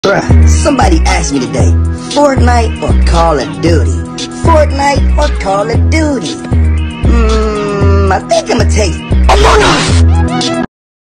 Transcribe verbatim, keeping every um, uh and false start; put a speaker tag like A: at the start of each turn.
A: Bruh, somebody asked me today, Fortnite or Call of Duty? Fortnite or Call of Duty? Hmm, I think I'ma take